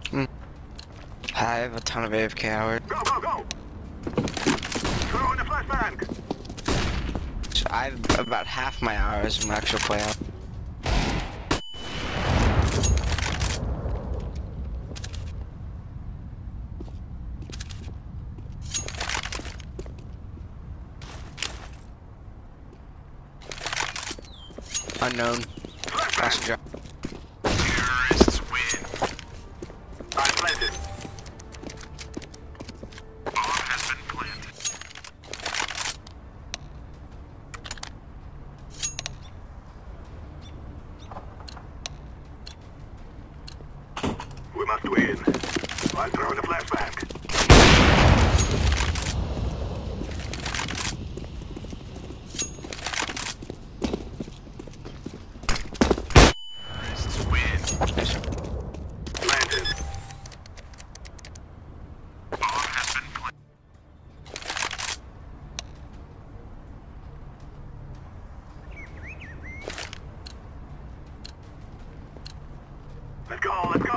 Mm. I have a ton of AFK hours. Go, go, go! Throw in the flashbang! So I have about half my hours in my actual play hours. Unknown. Passenger. Terrorists win. I planted. Bomb has been planted. We must win. I'm throwing the flashbang. Terrorists win. Planted. Bomb has been planted. Let's go, let's go!